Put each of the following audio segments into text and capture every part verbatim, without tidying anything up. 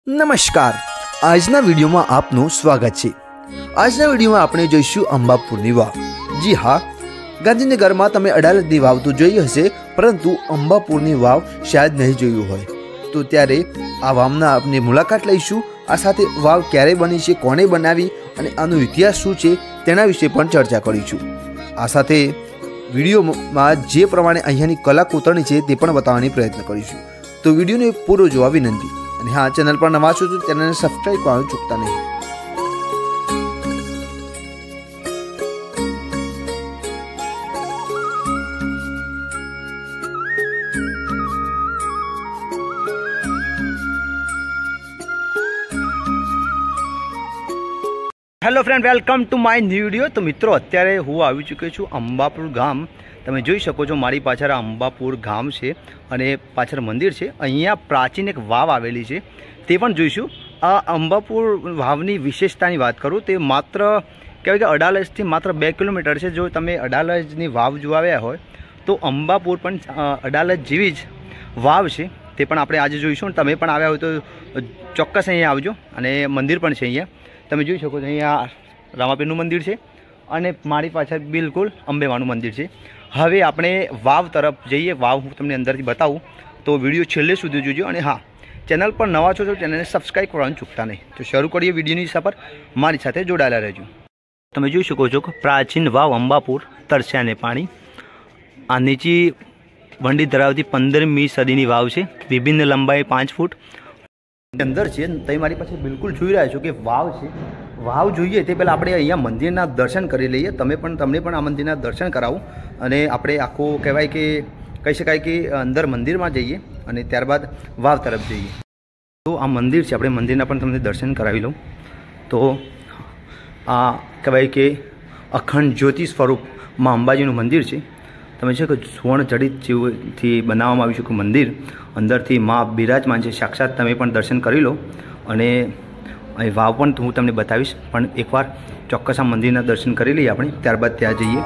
नमस्कार। आजना वीडियो में आपनु स्वागत है। आजना वीडियो में आपणे जोईशुं अंबापुरनी वाव। जी हाँ, गांधीनगर में तमे अडालजनी वाव तो जोई हशे, परंतु अंबापुरनी वाव शायद नहीं जोयुं होय। तो त्यारे आ वावना आपणे मुलाकात लईशुं। आ साथे वाव क्यारे बनी छे, कोणे बनावी अने आनो इतिहास शुं छे तेना विषे पण चर्चा करीशुं। आ साथे विडियो में जे प्रमाणे अहींयानी कला कोतरणी छे ते पण बताववानी प्रयत्न करीशुं। तो विडियोने पूरो जोवा विनंती। અને હા, ચેનલ પર નવા છો તો ચેનલને સબસ્ક્રાઇબ કરવાનું ચૂકતા નહીં। Hello friend, welcome to my new video. तो मित्रों, अत्यारे हूँ આવી चूक्यो छूँ अंबापुर गाम। તમે જોઈ શકો છો મારી પાછળ અંબાપુર ગામ છે અને પાછળ મંદિર છે। અહીંયા પ્રાચીન એક વાવ આવેલી છે, તે પણ જોઈશું। આ અંબાપુર વાવની વિશેષતાની વાત કરું તે માત્ર કહેવાય કે અડાલજથી માત્ર બે કિલોમીટર છે। જો તમે અડાલજની વાવ જોવા આવ્યા હોય તો અંબાપુર પણ અડાલજ જેવી જ વાવ છે, તે પણ આપણે આજે જોઈશું। તમે પણ આવ્યા હોય તો ચોક્કસ અહીંયા આવજો। અને મંદિર પણ છે અહીંયા, તમે જોઈ શકો છો। અહીંયા રામાપીરનું મંદિર છે અને મારી પાછળ બિલકુલ અંબેમાનું મંદિર છે। હવે આપણે વાવ તરફ જઈએ। વાવ હું તમને અંદરથી બતાવું, તો વિડીયો છેલ્લે સુધી જોજો। અને હા, ચેનલ પર નવા છો તો ચેનલને સબસ્ક્રાઈબ કરવાનું ચૂકતા નહીં। તો શરૂ કરીએ વિડીયોની સફર, મારી સાથે જોડાયેલા રહેજો। તમે જોઈ શકો છો કે પ્રાચીન વાવ અંબાપુર તરસ્યાને પાણી। આ નીચી વંડી ધરાવતી પંદરમી સદીની વાવ છે। વિભિન્ન લંબાઈ પાંચ ફૂટ અંદર છે। તમે મારી પાસે બિલકુલ જોઈ રહ્યા છો કે વાવ છે। વાવ જોઈએ તે પહેલાં આપણે અહીંયા મંદિરના દર્શન કરી લઈએ। તમે પણ તમને પણ આ મંદિરના દર્શન કરાવું અને આપણે આખો કહેવાય કે કહી શકાય કે અંદર મંદિરમાં જઈએ અને ત્યારબાદ વાવ તરફ જઈએ। તો આ મંદિર છે, આપણે મંદિરના પણ તમને દર્શન કરાવી લઉં। તો આ કહેવાય કે અખંડ જ્યોતિ સ્વરૂપ માં અંબાજીનું મંદિર છે। તમે છે કે સુવર્ણ જડિત જેવુંથી બનાવવામાં આવ્યું છે કે મંદિર અંદરથી માં બિરાજમાન છે સાક્ષાત। તમે પણ દર્શન કરી લો અને અહીં વાવ પણ હું તમને બતાવીશ, પણ એકવાર ચોક્કસ આ મંદિરના દર્શન કરી લઈએ આપણે, ત્યારબાદ ત્યાં જઈએ।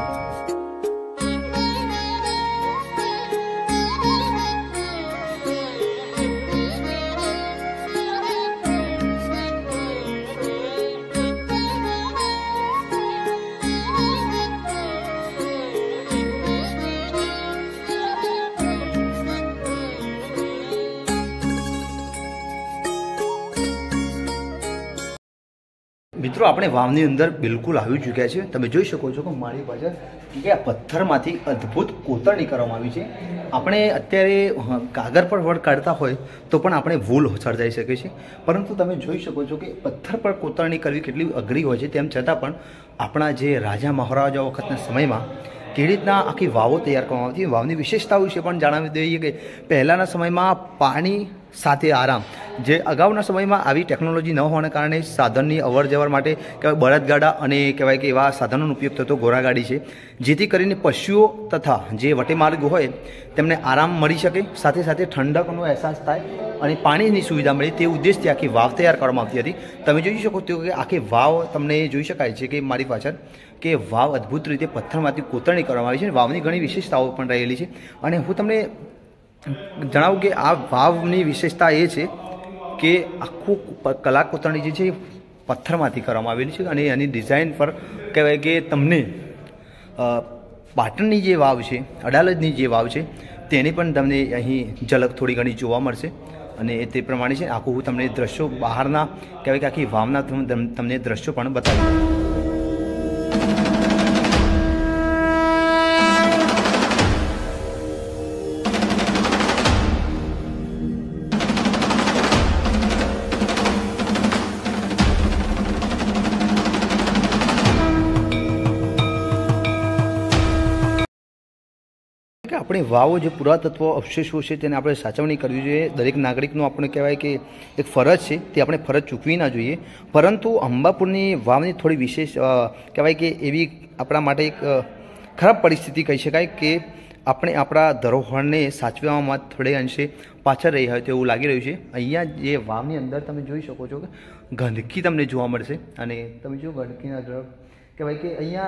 મિત્રો, આપણે વાવની અંદર બિલકુલ આવી ચૂક્યા છે। તમે જોઈ શકો છો કે મારી પાછળ કે આ પથ્થરમાંથી અદ્ભુત કોતરણી કરવામાં આવી છે। આપણે અત્યારે કાગળ પર વળ કાઢતા હોય તો પણ આપણે ભૂલ સર્જાઈ શકે છે, પરંતુ તમે જોઈ શકો છો કે પથ્થર પર કોતરણી કરવી કેટલી અઘરી હોય છે। તેમ છતાં પણ આપણા જે રાજા મહારાજા વખતના સમયમાં કેવી રીતના આખી વાવો તૈયાર કરવામાં આવતી, વાવની વિશેષતા વિશે પણ જણાવી દઈએ કે પહેલાંના સમયમાં પાણી સાથે આરામ, જે અગાઉના સમયમાં આવી ટેકનોલોજી ન હોવાને કારણે સાધનની અવર જવર માટે કહેવાય બળદગાડા અને કહેવાય કે એવા સાધનોનો ઉપયોગ થતો ઘોડાગાડી છે, જેથી કરીને પશુઓ તથા જે વટેમાર્ગ હોય તેમને આરામ મળી શકે, સાથે સાથે ઠંડકનો અહેસાસ થાય અને પાણીની સુવિધા મળે તે ઉદ્દેશથી આખી વાવ તૈયાર કરવામાં આવતી હતી। તમે જોઈ શકો છો કે આખી વાવ તમને જોઈ શકાય છે કે મારી પાછળ કે વાવ અદ્ભુત રીતે પથ્થરમાંથી કોતરણી કરવામાં આવી છે। વાવની ઘણી વિશેષતાઓ પણ રહેલી છે અને હું તમને જણાવું કે આ વાવની વિશેષતા એ છે કે આખું કલા કોતરણી જે છે એ પથ્થરમાંથી કરવામાં આવેલી છે અને એની ડિઝાઇન પર કહેવાય કે તમને પાટણની જે વાવ છે, અડાલજની જે વાવ છે તેની પણ તમને અહીં ઝલક થોડી ઘણી જોવા મળશે અને તે પ્રમાણે છે આખું હું તમને દ્રશ્યો બહારના કહેવાય કે આખી વાવના તમને દ્રશ્યો પણ બતાવી। આપણે વાવો જે પુરાતત્વ અવશેષો છે તેને આપણે સાચવણી કરવી જોઈએ। દરેક નાગરિકનો આપણે કહેવાય કે એક ફરજ છે, તે આપણે ફરજ ચૂકવી ના જોઈએ। પરંતુ અંબાપુરની વાવની થોડી વિશેષ કહેવાય કે એવી આપણા માટે એક ખરાબ પરિસ્થિતિ કહી શકાય કે આપણે આપણા ધરોહરને સાચવવામાં થોડે અંશે પાછળ રહી હોય તેવું લાગી રહ્યું છે। અહીંયા જે વાવની અંદર તમે જોઈ શકો છો કે ગંદકી તમને જોવા મળશે અને તમે જો ગંદકીના કહેવાય કે અહીંયા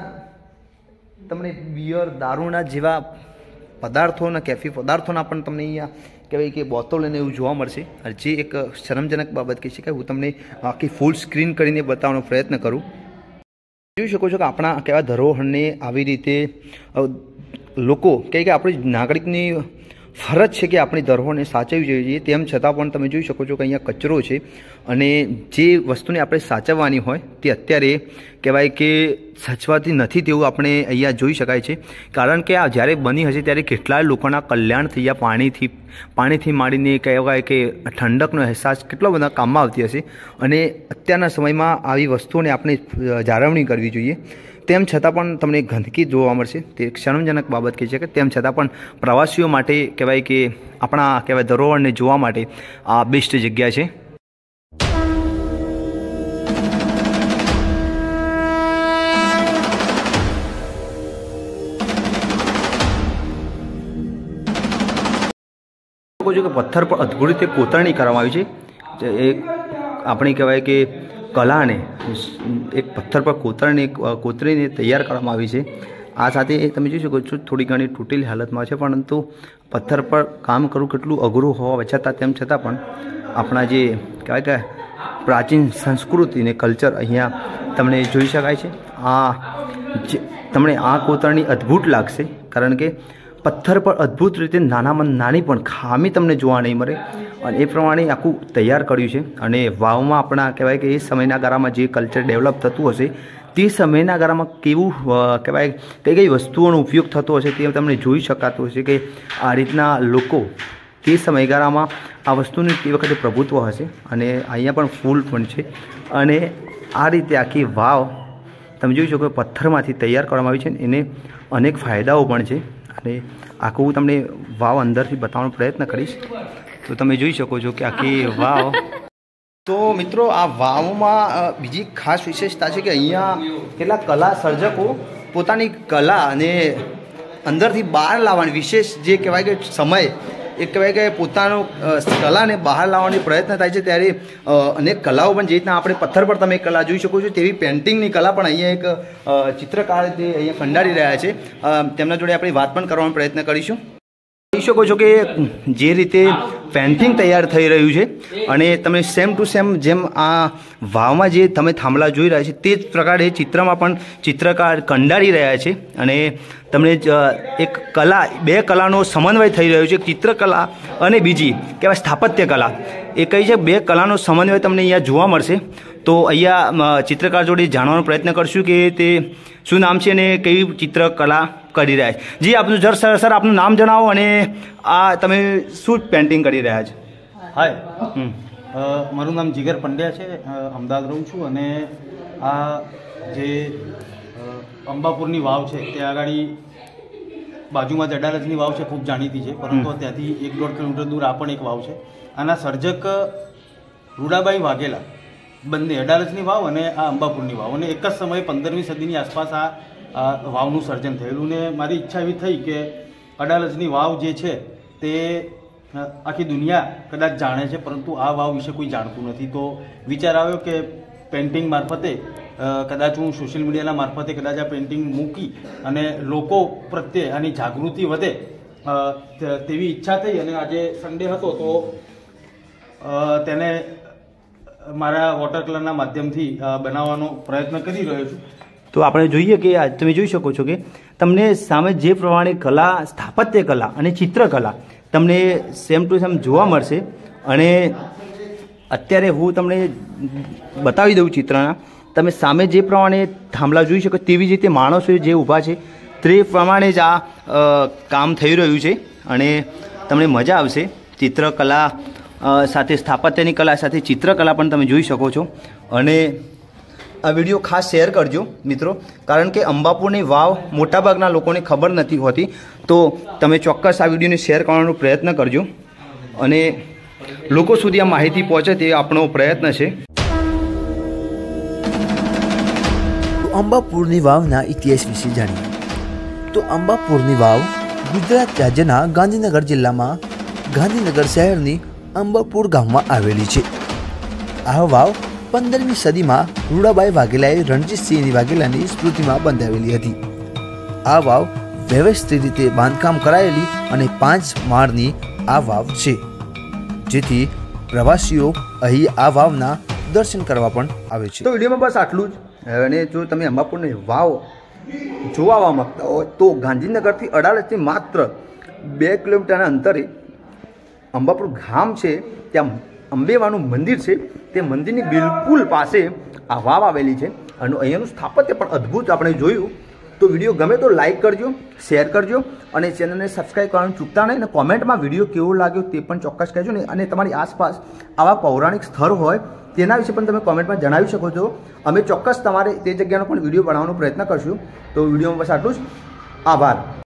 તમને બિયર દારૂના જેવા પદાर्थों कैफी पदार्थों पण तमने अहींया કહેવાય કે બોતલ અને એવું જોવા મળશે, જે એક શરમજનક બાબત કહી શકાય. હું તમને આખી ફૂલ સ્ક્રીન કરીને બતાવવાનો પ્રયત્ન કરું. જોઈ શકો છો કે આપણા કહેવાય ધરોહરને આવી રીતે લોકો કહે કે આપણી નાગરિકની ફરજ છે કે આપણી ધરોહરને સાચવવી જોઈએ. તેમ છતાં પણ તમે જોઈ શકો છો કે અહીંયા કચરો છે અને જે વસ્તુને આપણે સાચવવાની હોય તે અત્યારે કહેવાય કે સાચવાતી નથી તેવું આપણે અહીંયા જોઈ શકાય છે. કારણ કે આ જ્યારે બની હશે ત્યારે કેટલાય લોકોના કલ્યાણ થઈ ગયા. પાણીથી પાણીથી માંડીને કહેવાય કે ઠંડકનો અહેસાસ કેટલો બધા કામમાં આવતી હશે અને અત્યારના સમયમાં આવી વસ્તુઓને આપણે જાળવણી કરવી જોઈએ. તેમ છતાં પણ તમને ગંદકી જોવા મળશે, તે એક શરમજનક બાબત કહી છે કે તેમ છતાં પણ પ્રવાસીઓ માટે કહેવાય કે આપણા કહેવાય ધરોહરને જોવા માટે આ બેસ્ટ જગ્યા છે. જો કે પથ્થર પર અદ્ભુત રીતે કોતરણી કરવામાં આવી છે. એક આપણી કહેવાય કે કલાને એક પથ્થર પર કોતરણી કોતરીને તૈયાર કરવામાં આવી છે. આ સાથે તમે જોઈ શકો છો થોડી ઘણી તૂટેલી હાલતમાં છે, પરંતુ પથ્થર પર કામ કરવું કેટલું અઘરું હોવા છતાં તેમ છતાં પણ આપણા જે કહેવાય કે પ્રાચીન સંસ્કૃતિ ને કલ્ચર અહીંયા તમને જોઈ શકાય છે. આ તમને આ કોતરણી અદ્ભુત લાગશે, કારણ કે પથ્થર પર અદ્ભુત રીતે નાનામાં નાની પણ ખામી તમને જોવા નહીં મળે અને એ પ્રમાણે આખું તૈયાર કર્યું છે. અને વાવમાં આપણા કહેવાય કે એ સમયના ગાળામાં જે કલ્ચર ડેવલપ થતું હશે તે સમયના ગાળામાં કેવું કહેવાય કઈ કઈ વસ્તુઓનો ઉપયોગ થતો હશે તે તમને જોઈ શકાતું હશે કે આ રીતના લોકો તે સમયગાળામાં આ વસ્તુની તે વખતે પ્રભુત્વ હશે. અને અહીંયા પણ ફૂલ પણ છે અને આ રીતે આખી વાવ તમે જોઈ શકો પથ્થરમાંથી તૈયાર કરવામાં આવી છે. એને અનેક ફાયદાઓ પણ છે અને આખું હું તમને વાવ અંદરથી બતાવવાનો પ્રયત્ન કરીશ તો તમે જોઈ શકો છો કે આખી વાવ. તો મિત્રો આ વાવમાં બીજી ખાસ વિશેષતા છે કે અહીંયા કેટલાક કલા સર્જકો પોતાની કલા અને અંદરથી બહાર લાવવાની વિશેષ જે કહેવાય કે સમય એક કહેવાય કે પોતાનો કલાને બહાર લાવવાની પ્રયત્ન થાય છે. ત્યારે અનેક કલાઓ પણ જે રીતના આપણે પથ્થર પર તમે કલા જોઈ શકો છો તેવી પેઇન્ટિંગની કલા પણ અહીંયા એક ચિત્રકાર તે અહીંયા કંડારી રહ્યા છે. તેમના જોડે આપણે વાત પણ કરવાનો પ્રયત્ન કરીશું. જોઈ શકો છો કે જે રીતે પેઇન્ટિંગ તૈયાર થઈ રહ્યું છે અને તમે સેમ ટુ સેમ જેમ આ વાવમાં જે તમે થાંભલા જોઈ રહ્યા છે તે જ પ્રકારે ચિત્રમાં પણ ચિત્રકાર કંડારી રહ્યા છે. અને તમને એક કલા બે કલાનો સમન્વય થઈ રહ્યો છે, ચિત્રકલા અને બીજી કહેવાય સ્થાપત્ય કલા. એ કઈ છે બે કલાનો સમન્વય તમને અહીંયા જોવા મળશે. તો અહીંયા ચિત્રકાર જોડે જાણવાનો પ્રયત્ન કરશું કે તે શું નામ છે અને કઈ ચિત્રકલા કરી રહ્યા છે. જી આપનું જર સર સર આપનું નામ જણાવો અને આ તમે શું પેઇન્ટિંગ કરી રહ્યા છો? હાય, મારું નામ જીગર પંડ્યા છે, અમદાવાદ રહું છું અને આ જે અંબાપુરની વાવ છે તે આગળ બાજુમાં જ અડાલજની વાવ છે, ખૂબ જાણીતી છે, પરંતુ ત્યાંથી એક દોઢ કિલોમીટર દૂર આ પણ એક વાવ છે. આના સર્જક રૂડાબાઈ વાઘેલા, બંને અડાલજની વાવ અને આ અંબાપુરની વાવ, અને એક જ સમયે પંદરમી સદીની આસપાસ આ વાવનું સર્જન થયેલું. ને મારી ઈચ્છા એવી થઈ કે અડાલજની વાવ જે છે તે આખી દુનિયા કદાચ જાણે છે, પરંતુ આ વાવ વિશે કોઈ જાણતું નથી. તો વિચાર આવ્યો કે પેઇન્ટિંગ મારફતે કદાચ હું સોશિયલ મીડિયાના મારફતે કદાચ આ પેઇન્ટિંગ મૂકી અને લોકો પ્રત્યે આની જાગૃતિ વધે તેવી ઈચ્છા થઈ. અને આજે સન્ડે હતો તો તેને મારા વોટર કલરના માધ્યમથી બનાવવાનો પ્રયત્ન કરી રહ્યો છું. તો આપણે જોઈએ કે તમે જોઈ શકો છો કે તમને સામે જે પ્રમાણે કલા, સ્થાપત્ય કલા અને ચિત્રકલા તમને સેમ ટુ સેમ જોવા મળશે. અને અત્યારે હું તમને બતાવી દઉં ચિત્રના. તમે સામે જે પ્રમાણે થાંભલા જોઈ શકો તેવી જ રીતે માણસો જે ઊભા છે તે પ્રમાણે જ આ કામ થઈ રહ્યું છે અને તમને મજા આવશે. ચિત્રકલા સાથે સ્થાપત્યની કલા સાથે ચિત્રકલા પણ તમે જોઈ શકો છો. અને આ વિડીયો ખાસ શેર કરજો મિત્રો, કારણ કે અંબાપુરની વાવ મોટાભાગના લોકોને ખબર નથી હોતી. તો તમે ચોક્કસ આ વિડીયોને શેર કરવાનો પ્રયત્ન કરજો અને લોકો સુધી આ માહિતી પહોંચે તે આપણો પ્રયત્ન છે. અંબાપુરની વાવના ઇતિહાસ વિશે જાણીએ તો અંબાપુરની વાવ ગુજરાત રાજ્યના ગાંધીનગર જિલ્લામાં ગાંધીનગર શહેરની અંબાપુર ગામમાં આવેલી છે. આ વાવ પંદરમી સદીમાં રૂડાબાઈ વાઘેલાએ રણજીતસિંહ વાઘેલાની સ્મૃતિમાં બંધાવેલી હતી. આ વાવ વ્યવસ્થિત રીતે બાંધકામ કરાયેલી અને પાંચ માળની આ વાવ છે, જેથી પ્રવાસીઓ અહીં આ વાવના દર્શન કરવા પણ આવે છે. તો વિડીયોમાં બસ આટલું જ. અને જો તમે અંબાપુરની વાવ જોવા આવવા માગતા હોય તો ગાંધીનગરથી અડાલજથી માત્ર બે કિલોમીટરના અંતરે અંબાપુર ગામ છે, ત્યાં અંબેમાનું મંદિર છે, તે મંદિરની બિલકુલ પાસે આ વાવ આવેલી છે. અને અહીંયાનું સ્થાપત્ય પણ અદ્ભુત આપણે જોયું. તો વિડીયો ગમે તો લાઇક કરજો, શેર કરજો અને ચેનલને સબસ્ક્રાઈબ કરવાનું ચૂકતા નહીં. અને કોમેન્ટમાં વિડીયો કેવો લાગ્યો તે પણ ચોક્કસ કહેજો ને. અને તમારી આસપાસ આવા પૌરાણિક સ્થળ હોય તેના વિશે પણ તમે કોમેન્ટમાં જણાવી શકો છો. અમે ચોક્કસ તમારે તે જગ્યાનો પણ વિડીયો બનાવવાનો પ્રયત્ન કરશું. તો વિડીયોમાં બસ આટલું જ. આભાર.